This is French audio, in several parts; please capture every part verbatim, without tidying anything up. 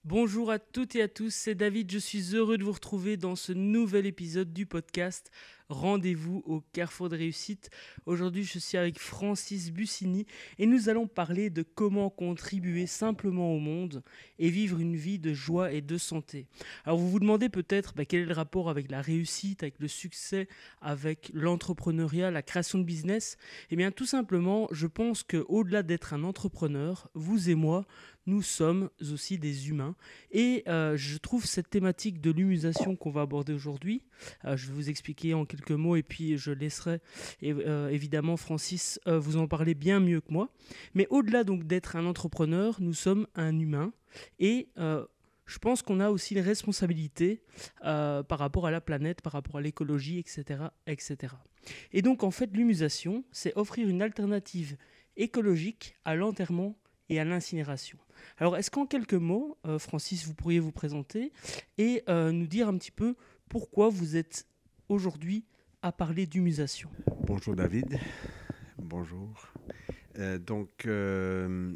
Bonjour à toutes et à tous, c'est David, je suis heureux de vous retrouver dans ce nouvel épisode du podcast Rendez-vous au Carrefour de Réussite. Aujourd'hui, je suis avec Francis Bussini et nous allons parler de comment contribuer simplement au monde et vivre une vie de joie et de santé. Alors vous vous demandez peut-être bah, quel est le rapport avec la réussite, avec le succès, avec l'entrepreneuriat, la création de business. Eh bien tout simplement, je pense qu'au-delà d'être un entrepreneur, vous et moi, nous sommes aussi des humains. Et euh, je trouve cette thématique de l'humusation qu'on va aborder aujourd'hui, euh, je vais vous expliquer en quelques mots et puis je laisserai euh, évidemment Francis euh, vous en parler bien mieux que moi. Mais au-delà donc d'être un entrepreneur, nous sommes un humain et euh, je pense qu'on a aussi une responsabilité euh, par rapport à la planète, par rapport à l'écologie, et cetera, et cetera. Et donc en fait l'humusation, c'est offrir une alternative écologique à l'enterrement et à l'incinération. Alors, est-ce qu'en quelques mots, euh, Francis, vous pourriez vous présenter et euh, nous dire un petit peu pourquoi vous êtes aujourd'hui à parler d'humusation? Bonjour David, bonjour. Euh, donc, euh,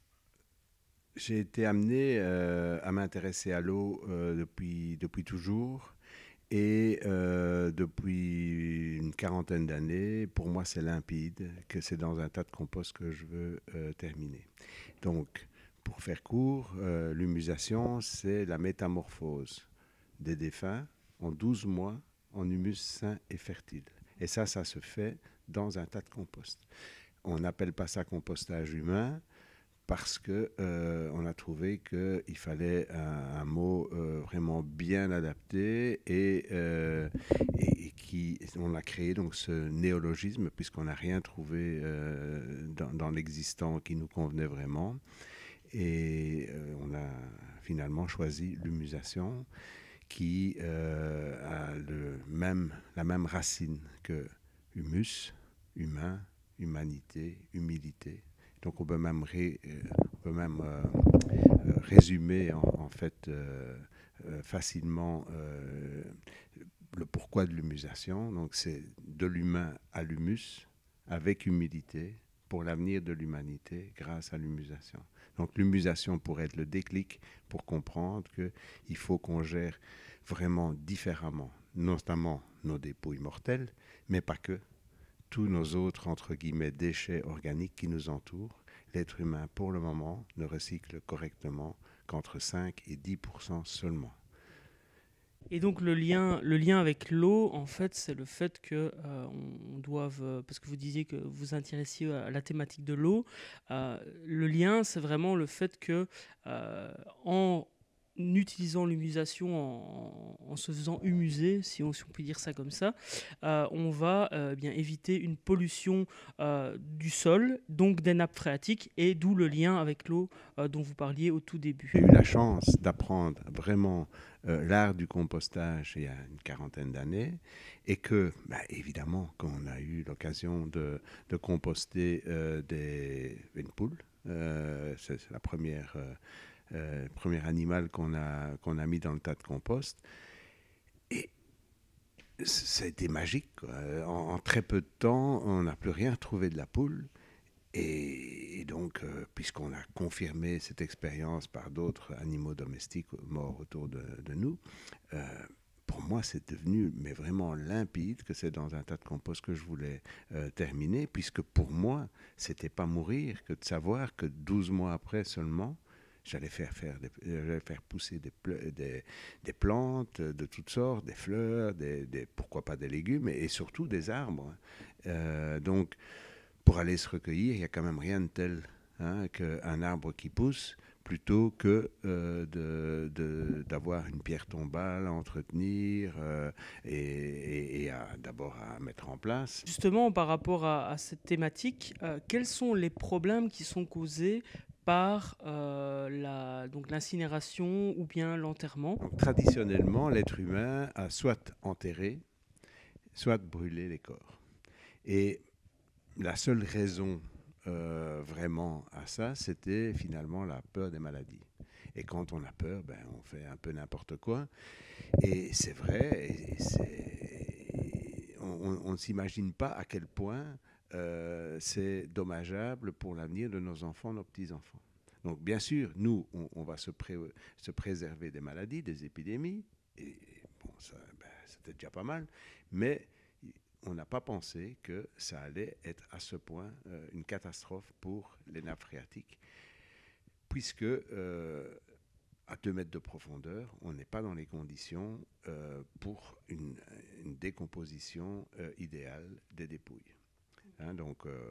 j'ai été amené euh, à m'intéresser à l'eau euh, depuis, depuis toujours et euh, depuis une quarantaine d'années, pour moi c'est limpide que c'est dans un tas de compost que je veux euh, terminer. Donc, pour faire court, euh, l'humusation c'est la métamorphose des défunts en douze mois en humus sain et fertile. Et ça, ça se fait dans un tas de compost. On n'appelle pas ça compostage humain parce qu'on euh, a trouvé qu'il fallait un, un mot euh, vraiment bien adapté et, euh, et, et qui, on a créé donc ce néologisme puisqu'on n'a rien trouvé euh, dans, dans l'existant qui nous convenait vraiment. Et euh, on a finalement choisi l'humusation qui euh, a le même, la même racine que humus, humain, humanité, humilité. Donc on peut même, ré, euh, on peut même euh, euh, résumer en, en fait euh, euh, facilement euh, le pourquoi de l'humusation. Donc c'est de l'humain à l'humus avec humilité pour l'avenir de l'humanité grâce à l'humusation. Donc l'humusation pourrait être le déclic pour comprendre qu'il faut qu'on gère vraiment différemment, notamment nos dépôts immortels, mais pas que, tous nos autres, entre guillemets, déchets organiques qui nous entourent. L'être humain, pour le moment, ne recycle correctement qu'entre cinq et dix pour cent seulement. Et donc le lien, le lien avec l'eau, en fait, c'est le fait que euh, on doive, euh, parce que vous disiez que vous vous intéressiez à la thématique de l'eau, euh, le lien, c'est vraiment le fait que euh, en utilisant l'humusation, en, en se faisant humuser, si on, si on peut dire ça comme ça, euh, on va euh, bien éviter une pollution euh, du sol, donc des nappes phréatiques, et d'où le lien avec l'eau euh, dont vous parliez au tout début. J'ai eu la chance d'apprendre vraiment euh, l'art du compostage il y a une quarantaine d'années et que, bah, évidemment, quand on a eu l'occasion de, de composter euh, des, une poule, euh, c'est, c'est la première, euh, euh, premier animal qu'on a, qu'on a mis dans le tas de compost. Et ça a été magique, quoi. En, en très peu de temps, on n'a plus rien trouvé de la poule. Et, et donc, euh, puisqu'on a confirmé cette expérience par d'autres animaux domestiques morts autour de, de nous, euh, pour moi, c'est devenu mais vraiment limpide que c'est dans un tas de compost que je voulais euh, terminer, puisque pour moi, c'était pas mourir que de savoir que douze mois après seulement, j'allais faire, faire des, j'allais faire pousser des, des, des plantes de toutes sortes, des fleurs, des, des, pourquoi pas des légumes, et, et surtout des arbres. Euh, donc, pour aller se recueillir, il n'y a quand même rien de tel hein, qu'un arbre qui pousse plutôt que euh, de, de, d'avoir une pierre tombale à entretenir euh, et, et, et à, d'abord à mettre en place. Justement, par rapport à, à cette thématique, euh, quels sont les problèmes qui sont causés par euh, la, donc l'incinération ou bien l'enterrement? Donc, traditionnellement, l'être humain a soit enterré, soit brûlé les corps. Et la seule raison euh, vraiment à ça, c'était finalement la peur des maladies. Et quand on a peur, ben, on fait un peu n'importe quoi. Et c'est vrai, et c'est... on, on ne s'imagine pas à quel point euh, c'est dommageable pour l'avenir de nos enfants, nos petits-enfants. Donc bien sûr, nous, on, on va se, pré- se préserver des maladies, des épidémies, et bon, ça, ben, c'était déjà pas mal, mais on n'a pas pensé que ça allait être à ce point euh, une catastrophe pour les nappes phréatiques, puisque euh, à deux mètres de profondeur, on n'est pas dans les conditions euh, pour une, une décomposition euh, idéale des dépouilles. Hein, donc, euh,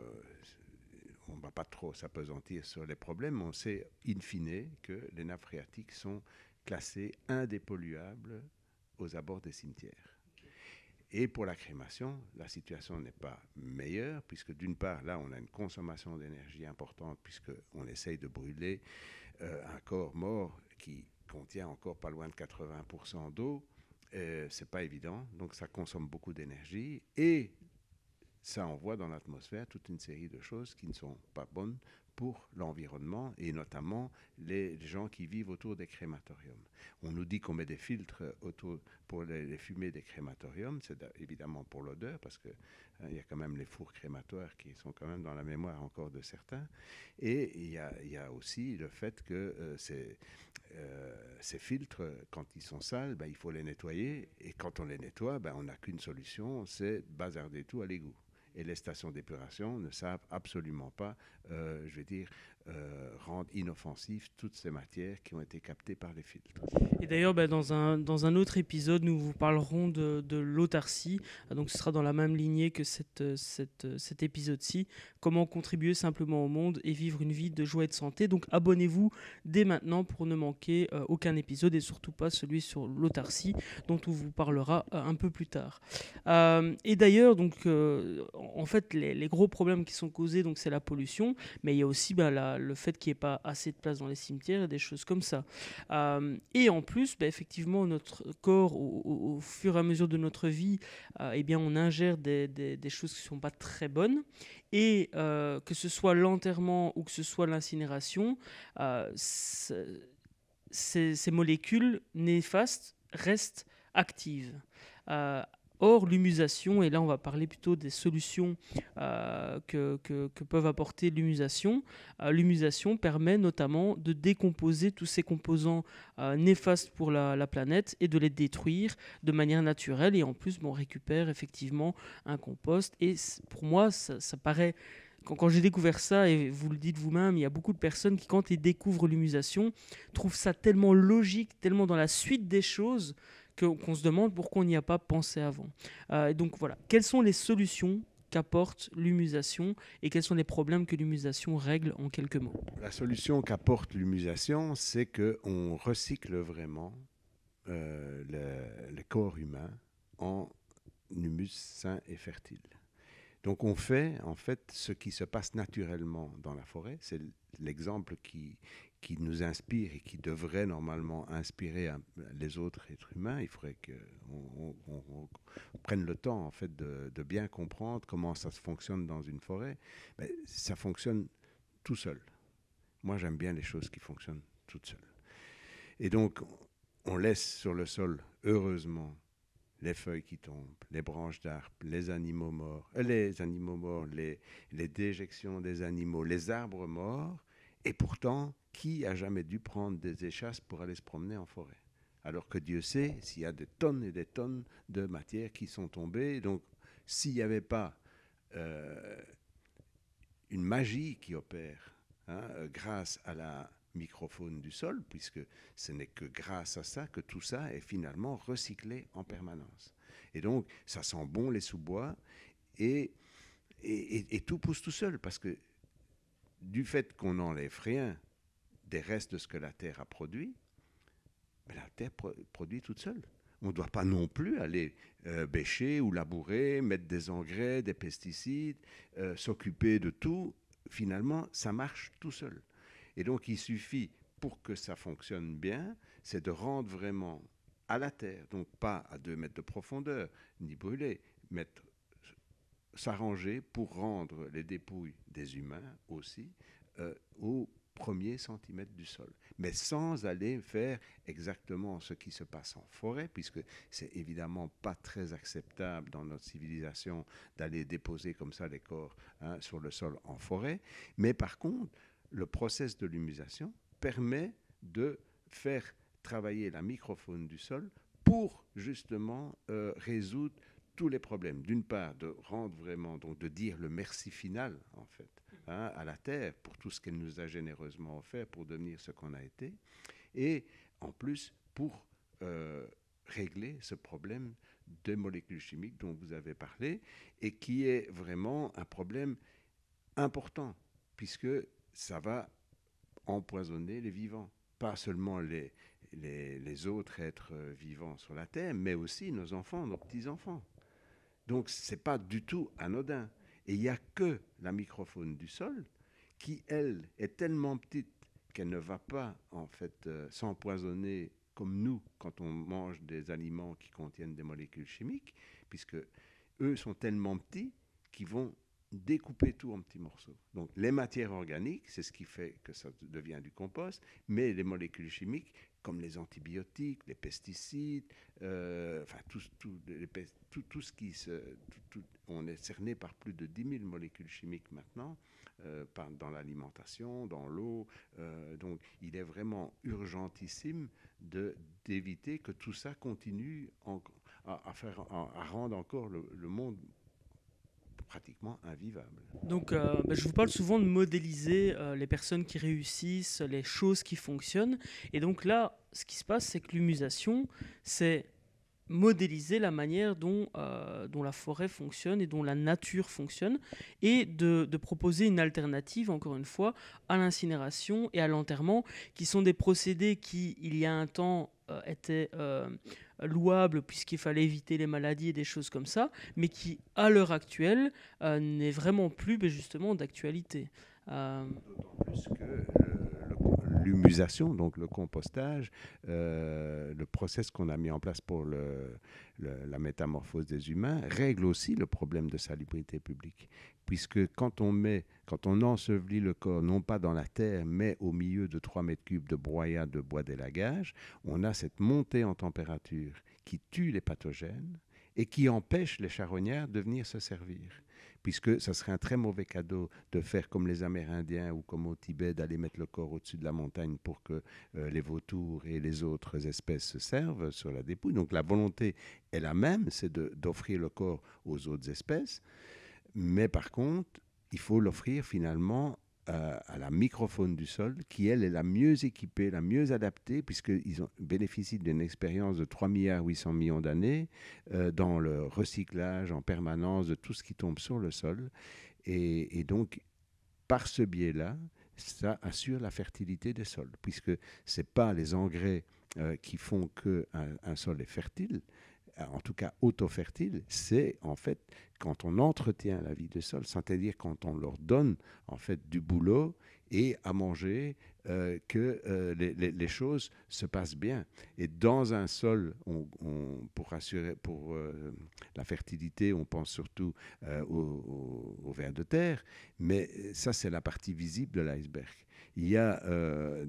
on ne va pas trop s'apesantir sur les problèmes. On sait, in fine, que les nappes phréatiques sont classées indépolluables aux abords des cimetières. Et pour la crémation, la situation n'est pas meilleure, puisque d'une part, là, on a une consommation d'énergie importante, puisqu'on essaye de brûler euh, un corps mort qui contient encore pas loin de quatre-vingts pour cent d'eau. Euh, c'est pas évident, donc ça consomme beaucoup d'énergie, et ça envoie dans l'atmosphère toute une série de choses qui ne sont pas bonnes pour l'environnement et notamment les gens qui vivent autour des crématoriums. On nous dit qu'on met des filtres autour pour les, les fumées des crématoriums, c'est évidemment pour l'odeur parce qu'il hein, y a quand même les fours crématoires qui sont quand même dans la mémoire encore de certains. Et il y a, y a aussi le fait que euh, ces, euh, ces filtres, quand ils sont sales, ben, il faut les nettoyer, et quand on les nettoie, ben, on n'a qu'une solution, c'est bazarder tout à l'égout. Et les stations d'épuration ne savent absolument pas, euh, je vais dire, euh, rendre inoffensives toutes ces matières qui ont été captées par les filtres. Et d'ailleurs, bah, dans, un, dans un autre épisode, nous vous parlerons de, de l'autarcie. Donc ce sera dans la même lignée que cette, cette, cet épisode-ci. Comment contribuer simplement au monde et vivre une vie de joie et de santé. Donc abonnez-vous dès maintenant pour ne manquer euh, aucun épisode, et surtout pas celui sur l'autarcie dont on vous parlera euh, un peu plus tard. Euh, et d'ailleurs, donc, euh, en fait, les, les gros problèmes qui sont causés, donc, c'est la pollution, mais il y a aussi bah, la, le fait qu'il n'y ait pas assez de place dans les cimetières et des choses comme ça. Euh, et en plus, bah, effectivement, notre corps, au, au, au fur et à mesure de notre vie, euh, eh bien, on ingère des, des, des choses qui ne sont pas très bonnes. Et euh, que ce soit l'enterrement ou que ce soit l'incinération, euh, ces, ces molécules néfastes restent actives. Euh, Or, l'humusation, et là on va parler plutôt des solutions euh, que, que, que peuvent apporter l'humusation, euh, l'humusation permet notamment de décomposer tous ces composants euh, néfastes pour la, la planète et de les détruire de manière naturelle. Et en plus, bon, on récupère effectivement un compost. Et pour moi, ça, ça paraît... Quand, quand j'ai découvert ça, et vous le dites vous-même, il y a beaucoup de personnes qui, quand ils découvrent l'humusation, trouvent ça tellement logique, tellement dans la suite des choses, qu'on se demande pourquoi on n'y a pas pensé avant. Euh, donc voilà, quelles sont les solutions qu'apporte l'humusation et quels sont les problèmes que l'humusation règle en quelques mots? La solution qu'apporte l'humusation, c'est qu'on recycle vraiment euh, le, le corps humain en humus sain et fertile. Donc on fait en fait ce qui se passe naturellement dans la forêt. C'est l'exemple qui, qui nous inspire et qui devrait normalement inspirer un, les autres êtres humains. Il faudrait qu'on on, on, on prenne le temps en fait de, de bien comprendre comment ça se fonctionne dans une forêt. Mais ça fonctionne tout seul. Moi j'aime bien les choses qui fonctionnent toutes seules. Et donc on laisse sur le sol, heureusement, les feuilles qui tombent, les branches d'arbres, les animaux morts, euh, les animaux morts, les, les déjections des animaux, les arbres morts. Et pourtant, qui a jamais dû prendre des échasses pour aller se promener en forêt? Alors que Dieu sait s'il y a des tonnes et des tonnes de matières qui sont tombées. Donc, s'il n'y avait pas euh, une magie qui opère hein, grâce à la microfaune du sol, puisque ce n'est que grâce à ça que tout ça est finalement recyclé en permanence. Et donc, ça sent bon les sous-bois, et, et, et, et tout pousse tout seul, parce que du fait qu'on n'enlève rien des restes de ce que la Terre a produit, mais la Terre pro- produit toute seule. On ne doit pas non plus aller euh, bêcher ou labourer, mettre des engrais, des pesticides, euh, s'occuper de tout. Finalement, ça marche tout seul. Et donc, il suffit, pour que ça fonctionne bien, c'est de rendre vraiment à la terre, donc pas à deux mètres de profondeur, ni brûler, mettre, s'arranger pour rendre les dépouilles des humains aussi euh, au premier centimètre du sol, mais sans aller faire exactement ce qui se passe en forêt, puisque c'est évidemment pas très acceptable dans notre civilisation d'aller déposer comme ça les corps hein, sur le sol en forêt, mais par contre, le process de l'humusation permet de faire travailler la microfaune du sol pour justement euh, résoudre tous les problèmes. D'une part, de rendre vraiment, donc de dire le merci final, en fait, hein, à la Terre pour tout ce qu'elle nous a généreusement offert pour devenir ce qu'on a été. Et en plus, pour euh, régler ce problème des molécules chimiques dont vous avez parlé et qui est vraiment un problème important puisque ça va empoisonner les vivants. Pas seulement les, les, les autres êtres vivants sur la Terre, mais aussi nos enfants, nos petits-enfants. Donc, ce n'est pas du tout anodin. Et il n'y a que la microfaune du sol qui, elle, est tellement petite qu'elle ne va pas, en fait, euh, s'empoisonner comme nous quand on mange des aliments qui contiennent des molécules chimiques, puisque eux sont tellement petits qu'ils vont découper tout en petits morceaux. Donc, les matières organiques, c'est ce qui fait que ça devient du compost, mais les molécules chimiques, comme les antibiotiques, les pesticides, euh, enfin, tout, tout, les, tout, tout ce qui se... Tout, tout, on est cerné par plus de dix mille molécules chimiques maintenant, euh, par, dans l'alimentation, dans l'eau. Euh, donc, il est vraiment urgentissime de, d'éviter que tout ça continue en, à, à, faire, à, à rendre encore le, le monde pratiquement invivable. Donc, euh, bah, je vous parle souvent de modéliser euh, les personnes qui réussissent, les choses qui fonctionnent. Et donc là, ce qui se passe, c'est que l'humusation, c'est modéliser la manière dont, euh, dont la forêt fonctionne et dont la nature fonctionne, et de, de proposer une alternative, encore une fois, à l'incinération et à l'enterrement, qui sont des procédés qui, il y a un temps, euh, étaient euh, louables puisqu'il fallait éviter les maladies et des choses comme ça, mais qui, à l'heure actuelle, euh, n'est vraiment plus, mais justement, d'actualité. Euh... D'autant plus que le, le, l'humusation, donc le compostage, euh, le process qu'on a mis en place pour le, le, la métamorphose des humains, règle aussi le problème de salubrité publique. Puisque quand on, met, quand on ensevelit le corps, non pas dans la terre, mais au milieu de trois mètres cubes de broyat de bois d'élagage, on a cette montée en température qui tue les pathogènes et qui empêche les charognards de venir se servir. Puisque ça serait un très mauvais cadeau de faire comme les Amérindiens ou comme au Tibet, d'aller mettre le corps au-dessus de la montagne pour que euh, les vautours et les autres espèces se servent sur la dépouille. Donc la volonté est la même, c'est de, d'offrir le corps aux autres espèces. Mais par contre, il faut l'offrir finalement euh, à la microfaune du sol, qui elle est la mieux équipée, la mieux adaptée, puisqu'ils ont, bénéficient d'une expérience de trois milliards huit cents millions d'années euh, dans le recyclage en permanence de tout ce qui tombe sur le sol. Et, et donc, par ce biais-là, ça assure la fertilité des sols, puisque ce n'est pas les engrais euh, qui font qu'un un sol est fertile, en tout cas auto-fertile, c'est en fait quand on entretient la vie des sols, c'est-à-dire quand on leur donne en fait du boulot et à manger, euh, que euh, les, les, les choses se passent bien. Et dans un sol, on, on, pour assurer pour euh, la fertilité, on pense surtout euh, au, au, au vers de terre, mais ça c'est la partie visible de l'iceberg. Il y a euh,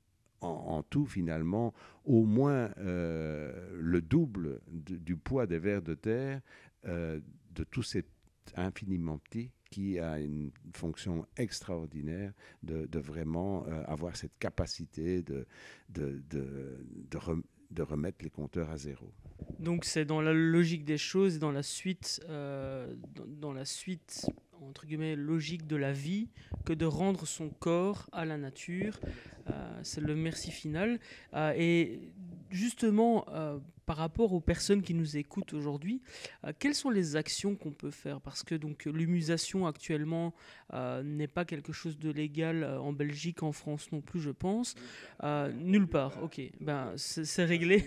En, en tout, finalement, au moins euh, le double de, du poids des vers de terre, euh, de tous ces infiniment petits, qui a une fonction extraordinaire de, de vraiment euh, avoir cette capacité de, de, de, de, rem, de remettre les compteurs à zéro. Donc c'est dans la logique des choses, dans la suite, euh, dans, dans la suite entre guillemets logique de la vie, que de rendre son corps à la nature. Euh, c'est le merci final. Euh, et justement, euh, par rapport aux personnes qui nous écoutent aujourd'hui, euh, quelles sont les actions qu'on peut faire? Parce que donc l'humusation actuellement euh, n'est pas quelque chose de légal euh, en Belgique, en France non plus, je pense. Euh, nulle part. Ok, ben c'est, c'est réglé.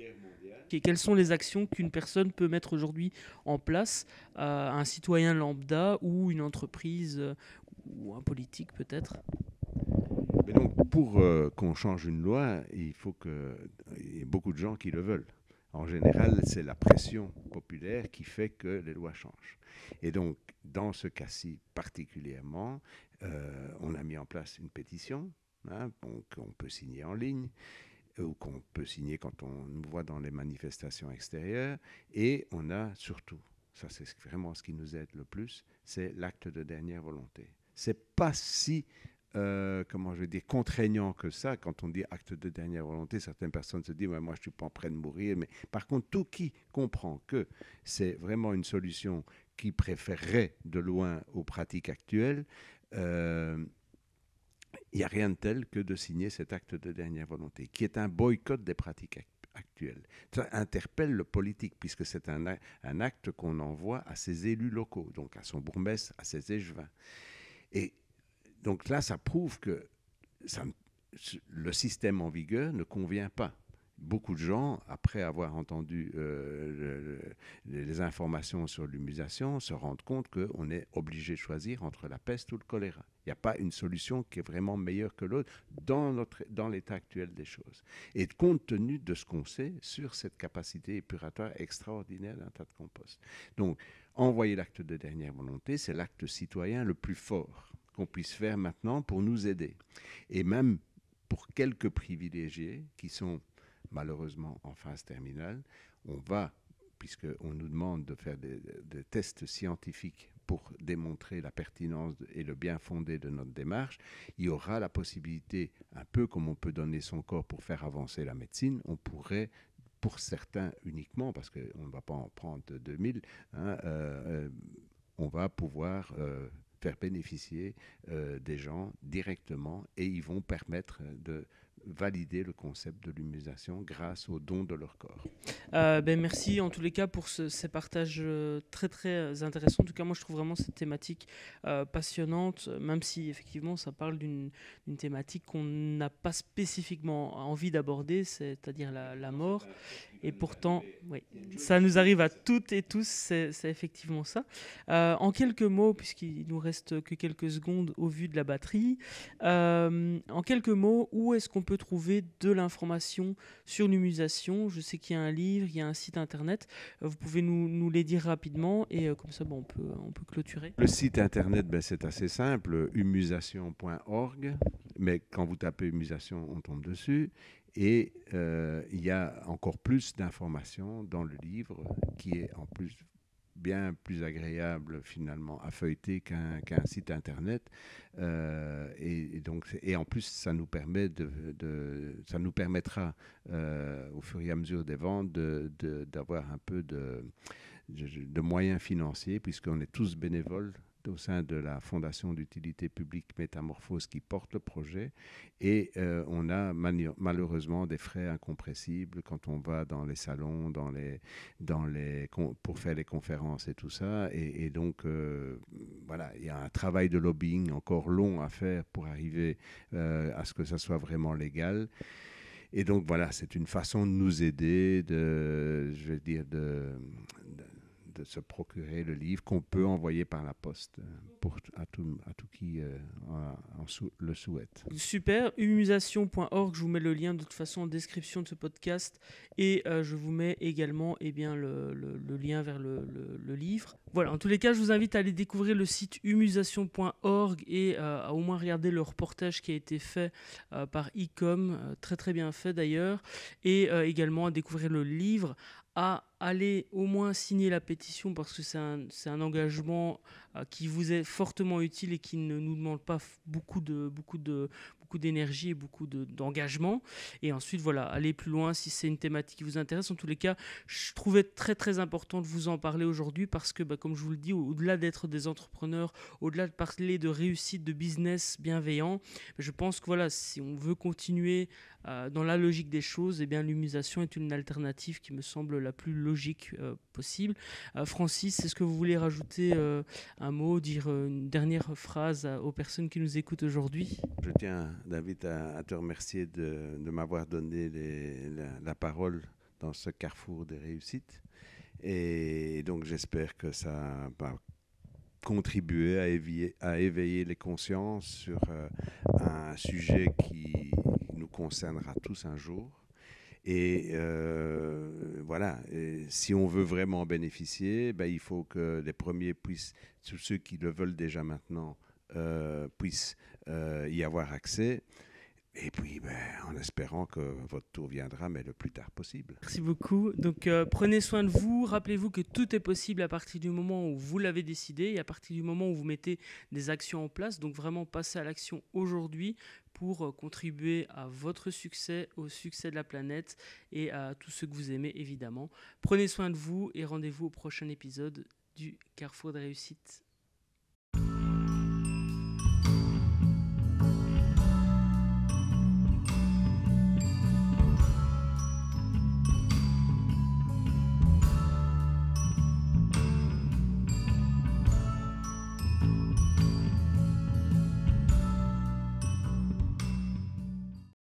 Okay, quelles sont les actions qu'une personne peut mettre aujourd'hui en place, euh, un citoyen lambda ou une entreprise euh, ou un politique peut-être? Mais donc, pour euh, qu'on change une loi, il faut qu'il y ait beaucoup de gens qui le veulent. En général, c'est la pression populaire qui fait que les lois changent. Et donc, dans ce cas-ci particulièrement, euh, on a mis en place une pétition hein, qu'on peut signer en ligne, ou qu'on peut signer quand on nous voit dans les manifestations extérieures. Et on a surtout, ça c'est vraiment ce qui nous aide le plus, c'est l'acte de dernière volonté. C'est pas si euh, comment je vais dire, contraignant que ça. Quand on dit acte de dernière volonté, certaines personnes se disent ouais, moi je suis pas prêt de mourir. Mais par contre, tout qui comprend que c'est vraiment une solution qui préférerait de loin aux pratiques actuelles, euh, il n'y a rien de tel que de signer cet acte de dernière volonté, qui est un boycott des pratiques actuelles. Ça interpelle le politique, puisque c'est un, un acte qu'on envoie à ses élus locaux, donc à son bourgmestre, à ses échevins. Et donc là, ça prouve que ça, le système en vigueur ne convient pas. Beaucoup de gens, après avoir entendu euh, le, les informations sur l'immunisation, se rendent compte qu'on est obligé de choisir entre la peste ou le choléra. Il n'y a pas une solution qui est vraiment meilleure que l'autre dans, notre, dans l'état actuel des choses. Et compte tenu de ce qu'on sait sur cette capacité épuratoire extraordinaire d'un tas de compost. Donc, envoyer l'acte de dernière volonté, c'est l'acte citoyen le plus fort qu'on puisse faire maintenant pour nous aider. Et même pour quelques privilégiés qui sont malheureusement en phase terminale, on va, puisqu'on nous demande de faire des, des tests scientifiques pour démontrer la pertinence et le bien fondé de notre démarche, il y aura la possibilité, un peu comme on peut donner son corps pour faire avancer la médecine, on pourrait, pour certains uniquement, parce qu'on ne va pas en prendre deux mille, hein, euh, on va pouvoir euh, faire bénéficier euh, des gens directement et ils vont permettre de valider le concept de l'immunisation grâce au don de leur corps. Euh, ben merci en tous les cas pour ce, ces partages euh, très très intéressants. En tout cas, moi je trouve vraiment cette thématique euh, passionnante, même si effectivement ça parle d'une, d'une thématique qu'on n'a pas spécifiquement envie d'aborder, c'est-à-dire la, la mort. Et pourtant, oui, ça nous arrive à toutes et tous, c'est, c'est effectivement ça. Euh, en quelques mots, puisqu'il nous reste que quelques secondes au vu de la batterie, euh, en quelques mots, où est-ce qu'on peut trouver de l'information sur l'immunisation? Je sais qu'il y a un livre, il y a un site internet. Euh, vous pouvez nous, nous les dire rapidement et euh, comme ça, bon, on peut, on peut clôturer. Le site internet, ben, c'est assez simple, immunisation point org. Mais quand vous tapez immunisation, on tombe dessus. Et euh, il y a encore plus d'informations dans le livre qui est en plus bien plus agréable finalement à feuilleter qu'un, qu'un site internet. Euh, et, et, donc, et en plus, ça nous, permet de, de, ça nous permettra euh, au fur et à mesure des ventes de, de, d'avoir un peu de, de, de moyens financiers puisqu'on est tous bénévoles au sein de la Fondation d'utilité publique Métamorphose qui porte le projet et euh, on a mani- malheureusement des frais incompressibles quand on va dans les salons, dans les, dans les, pour faire les conférences et tout ça et, et donc euh, voilà, il y a un travail de lobbying encore long à faire pour arriver euh, à ce que ça soit vraiment légal. Et donc voilà, c'est une façon de nous aider, de, je veux dire, de, de de se procurer le livre qu'on peut envoyer par la poste pour, à, tout, à tout qui euh, en, en sou, le souhaite. Super, immunisation point org, je vous mets le lien de toute façon en description de ce podcast et euh, je vous mets également eh bien, le, le, le lien vers le, le, le livre. Voilà, en tous les cas, je vous invite à aller découvrir le site immunisation point org et euh, à au moins regarder le reportage qui a été fait euh, par Ecom, euh, très très bien fait d'ailleurs, et euh, également à découvrir le livre, à aller au moins signer la pétition parce que c'est un, c'est un engagement euh, qui vous est fortement utile et qui ne nous demande pas f- beaucoup, de, beaucoup, de, beaucoup d'énergie et beaucoup de, d'engagement. Et ensuite, voilà, aller plus loin si c'est une thématique qui vous intéresse. En tous les cas, je trouvais très très important de vous en parler aujourd'hui parce que, bah, comme je vous le dis, au-delà d'être des entrepreneurs, au-delà de parler de réussite, de business bienveillant, je pense que voilà, si on veut continuer euh, dans la logique des choses, eh bien, l'immunisation est une alternative qui me semble la plus logique euh, possible. Euh, Francis, est-ce que vous voulez rajouter euh, un mot, dire euh, une dernière phrase à, aux personnes qui nous écoutent aujourd'hui? Je tiens, David, à, à te remercier de, de m'avoir donné les, la, la parole dans ce carrefour des réussites. Et donc, j'espère que ça va contribuer à éveiller, à éveiller les consciences sur euh, un sujet qui nous concernera tous un jour. Et euh, voilà, et si on veut vraiment bénéficier, ben, il faut que les premiers puissent, tous ceux qui le veulent déjà maintenant, euh, puissent euh, y avoir accès. Et puis, ben, en espérant que votre tour viendra, mais le plus tard possible. Merci beaucoup. Donc, euh, prenez soin de vous. Rappelez-vous que tout est possible à partir du moment où vous l'avez décidé et à partir du moment où vous mettez des actions en place. Donc, vraiment, passez à l'action aujourd'hui pour euh, contribuer à votre succès, au succès de la planète et à tout ce que vous aimez, évidemment. Prenez soin de vous et rendez-vous au prochain épisode du Carrefour de réussite.